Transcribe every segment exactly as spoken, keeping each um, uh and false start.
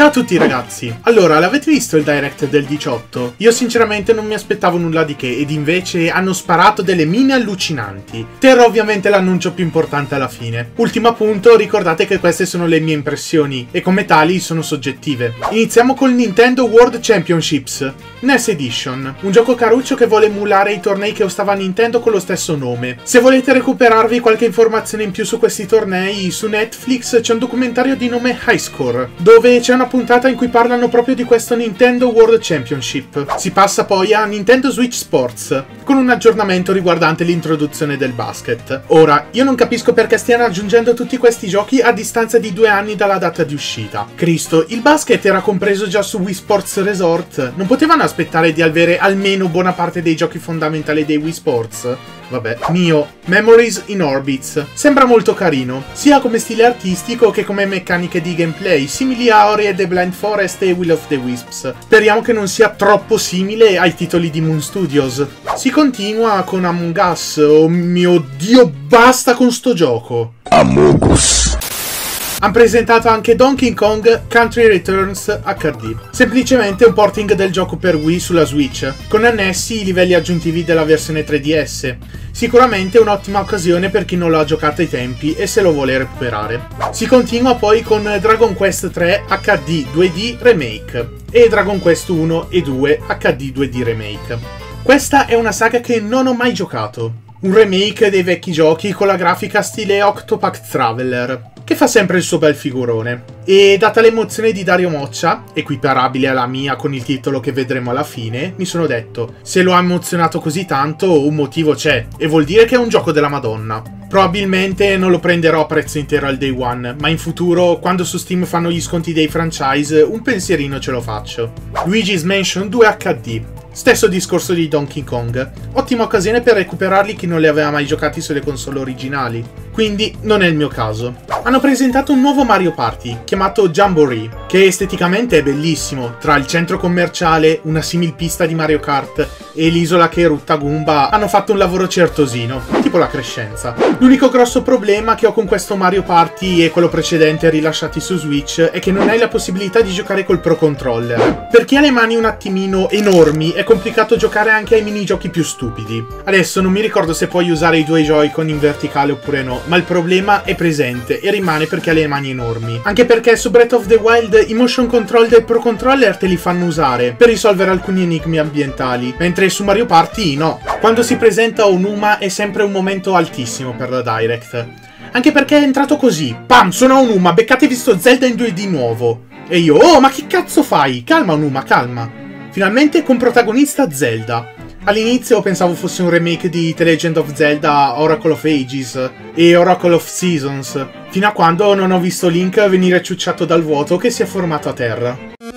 Ciao a tutti ragazzi, allora l'avete visto il direct del diciotto? Io sinceramente non mi aspettavo nulla di che ed invece hanno sparato delle mine allucinanti. Terrò ovviamente l'annuncio più importante alla fine. Ultimo appunto, ricordate che queste sono le mie impressioni e come tali sono soggettive. Iniziamo col Nintendo World Championships N E S Edition, un gioco caruccio che vuole emulare i tornei che ostava Nintendo con lo stesso nome. Se volete recuperarvi qualche informazione in più su questi tornei, su Netflix c'è un documentario di nome High Score, dove c'è una puntata in cui parlano proprio di questo Nintendo World Championship. Si passa poi a Nintendo Switch Sports, con un aggiornamento riguardante l'introduzione del basket. Ora, io non capisco perché stiano aggiungendo tutti questi giochi a distanza di due anni dalla data di uscita. Cristo, il basket era compreso già su Wii Sports Resort, non potevano aspettare di avere almeno buona parte dei giochi fondamentali dei Wii Sports? Vabbè. Mio, Memories in Orbits. Sembra molto carino, sia come stile artistico che come meccaniche di gameplay, simili a Ori e the Blind Forest e Will of the Wisps. Speriamo che non sia troppo simile ai titoli di Moon Studios. Si continua con Among Us. Oh mio Dio, basta con sto gioco. Among Us. Hanno presentato anche Donkey Kong Country Returns H D, semplicemente un porting del gioco per Wii sulla Switch, con annessi i livelli aggiuntivi della versione tre D S. Sicuramente un'ottima occasione per chi non lo ha giocato ai tempi e se lo vuole recuperare. Si continua poi con Dragon Quest tre H D due D Remake e Dragon Quest uno e due H D due D Remake. Questa è una saga che non ho mai giocato. Un remake dei vecchi giochi con la grafica stile Octopath Traveler, che fa sempre il suo bel figurone. E data l'emozione di Dario Moccia, equiparabile alla mia con il titolo che vedremo alla fine, mi sono detto, se lo ha emozionato così tanto, un motivo c'è, e vuol dire che è un gioco della Madonna. Probabilmente non lo prenderò a prezzo intero al day one, ma in futuro, quando su Steam fanno gli sconti dei franchise, un pensierino ce lo faccio. Luigi's Mansion due H D. Stesso discorso di Donkey Kong. Ottima occasione per recuperarli chi non li aveva mai giocati sulle console originali. Quindi non è il mio caso. Hanno presentato un nuovo Mario Party, chiamato Jamboree, che esteticamente è bellissimo. Tra il centro commerciale, una simil pista di Mario Kart e l'isola che erutta Goomba hanno fatto un lavoro certosino, tipo la Crescenza. L'unico grosso problema che ho con questo Mario Party e quello precedente rilasciati su Switch è che non hai la possibilità di giocare col Pro Controller. Per chi ha le mani un attimino enormi è complicato giocare anche ai minigiochi più stupidi. Adesso non mi ricordo se puoi usare i due Joy-Con in verticale oppure no, ma il problema è presente e rimane perché ha le mani enormi. Anche perché su Breath of the Wild i motion control del Pro Controller te li fanno usare per risolvere alcuni enigmi ambientali, mentre su Mario Party no. Quando si presenta Onuma è sempre un momento altissimo per la Direct. Anche perché è entrato così, pam, sono Onuma, beccatevi sto Zelda in due D nuovo. E io, oh ma che cazzo fai? Calma Onuma, calma. Finalmente con protagonista Zelda. All'inizio pensavo fosse un remake di The Legend of Zelda Oracle of Ages e Oracle of Seasons, fino a quando non ho visto Link venire ciucciato dal vuoto che si è formato a terra.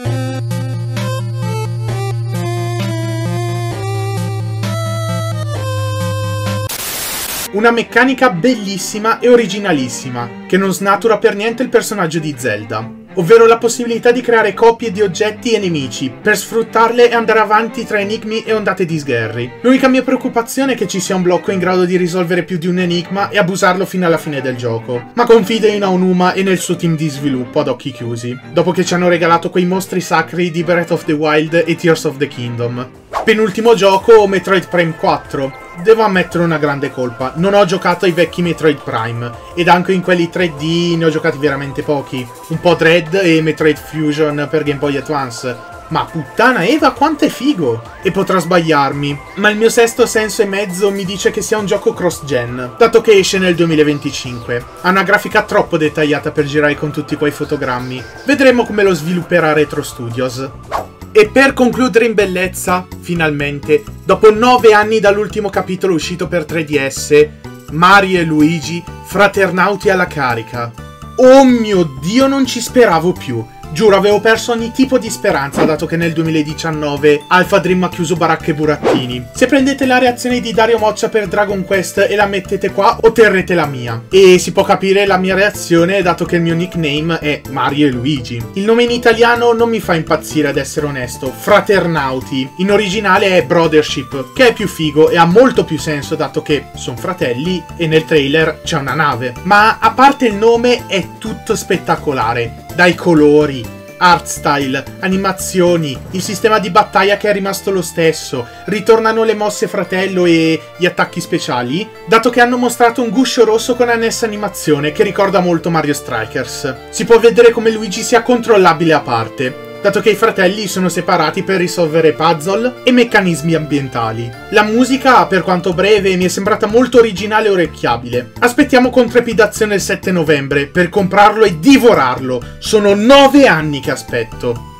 Una meccanica bellissima e originalissima, che non snatura per niente il personaggio di Zelda, ovvero la possibilità di creare coppie di oggetti e nemici, per sfruttarle e andare avanti tra enigmi e ondate di sgherri. L'unica mia preoccupazione è che ci sia un blocco in grado di risolvere più di un enigma e abusarlo fino alla fine del gioco, ma confido in Aonuma e nel suo team di sviluppo ad occhi chiusi, dopo che ci hanno regalato quei mostri sacri di Breath of the Wild e Tears of the Kingdom. Penultimo gioco, Metroid Prime quattro. Devo ammettere una grande colpa, non ho giocato ai vecchi Metroid Prime, ed anche in quelli tre D ne ho giocati veramente pochi, un po' Dread e Metroid Fusion per Game Boy Advance. Ma puttana Eva, quanto è figo! E potrò sbagliarmi, ma il mio sesto senso e mezzo mi dice che sia un gioco cross-gen, dato che esce nel duemilaventicinque. Ha una grafica troppo dettagliata per girare con tutti quei fotogrammi. Vedremo come lo svilupperà Retro Studios. E per concludere in bellezza, finalmente, dopo nove anni dall'ultimo capitolo uscito per tre D S, Mario e Luigi, fraternauti alla carica. Oh mio Dio, non ci speravo più. Giuro, avevo perso ogni tipo di speranza, dato che nel duemiladiciannove Alpha Dream ha chiuso baracche e burattini. Se prendete la reazione di Dario Moccia per Dragon Quest e la mettete qua, otterrete la mia. E si può capire la mia reazione, dato che il mio nickname è Mario e Luigi. Il nome in italiano non mi fa impazzire, ad essere onesto. Fraternauti. In originale è Brothership, che è più figo e ha molto più senso, dato che sono fratelli e nel trailer c'è una nave. Ma a parte il nome è tutto spettacolare. Dai colori, Art style, animazioni, il sistema di battaglia che è rimasto lo stesso, ritornano le mosse fratello e gli attacchi speciali, dato che hanno mostrato un guscio rosso con annessa animazione che ricorda molto Mario Strikers. Si può vedere come Luigi sia controllabile a parte, dato che i fratelli sono separati per risolvere puzzle e meccanismi ambientali. La musica, per quanto breve, mi è sembrata molto originale e orecchiabile. Aspettiamo con trepidazione il sette novembre per comprarlo e divorarlo. Sono nove anni che aspetto.